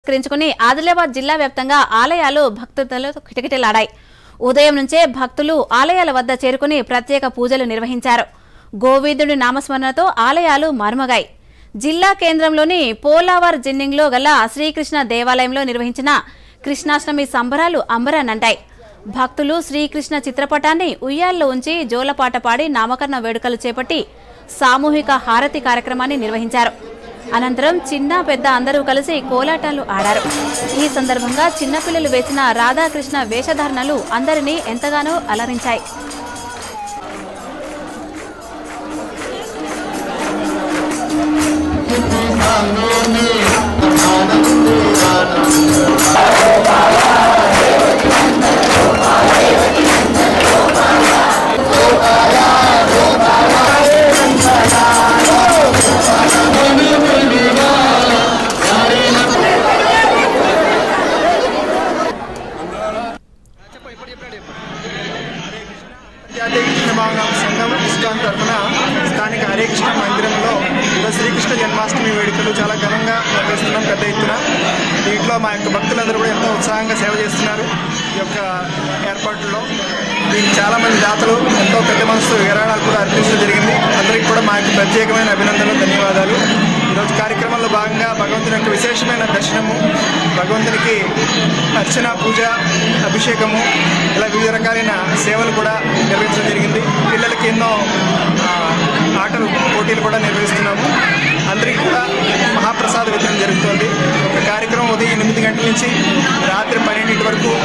పురస్కరించుకుని ఆదిలాబాద్ జిల్లా వ్యాప్తంగా ఆలయాలు భక్తులతో కిటకిటలాడాయి. ఉదయం నుంచే భక్తులు ఆలయాల వద్ద చేరుకుని ప్రత్యేక పూజలు నిర్వహించారు. గోవిందుడి నామస్మరణతో ఆలయాలు మార్మగాయి. జిల్లా కేంద్రంలోని పోలావర్ జిన్నింగ్లో గల శ్రీకృష్ణ దేవాలయంలో నిర్వహించిన కృష్ణాష్టమి సంబరాలు అంబరాన్నంటాయి. భక్తులు శ్రీకృష్ణ చిత్రపటాన్ని ఉయ్యాల్లో ఉంచి జోలపాట పాడి నామకరణ వేడుకలు చేపట్టి సామూహిక హారతి కార్యక్రమాన్ని నిర్వహించారు. అనంతరం చిన్న పెద్ద అందరూ కలిసి కోలాటాలు ఆడారు. ఈ సందర్భంగా చిన్నపిల్లలు వేసిన రాధాకృష్ణ వేషధారణలు అందరినీ ఎంతగానో అలరించాయి. సంఘం ఇస్కాన్ తరఫున స్థానిక హరే కృష్ణ మందిరంలో శ్రీకృష్ణ జన్మాష్టమి వేడుకలు చాలా ఘనంగా నిర్వహిస్తున్నాం పెద్ద ఎత్తున. దీంట్లో మా యొక్క భక్తులందరూ కూడా ఎంతో ఉత్సాహంగా సేవ చేస్తున్నారు. ఈ యొక్క ఏర్పాట్లలో దీనికి చాలామంది దాతలు ఎంతో పెద్ద మనసు విరాళాలు కూడా అర్పించడం జరిగింది. అందరికీ కూడా మా యొక్క ప్రత్యేకమైన అభినందనలు, ధన్యవాదాలు. ఈరోజు కార్యక్రమంలో భాగంగా భగవంతుని యొక్క విశేషమైన దర్శనము, భగవంతునికి అర్చన, పూజ, అభిషేకము, ఇలా వివిధ రకాలైన సేవలు కూడా నిర్వహించడం జరిగింది. పిల్లలకి ఎన్నో ఆటలు పోటీలు కూడా నిర్వహిస్తున్నాము. అందరికీ కూడా మహాప్రసాద వితరణ జరుగుతుంది. ఒక కార్యక్రమం ఉదయం 8 గంటల నుంచి రాత్రి 12 వరకు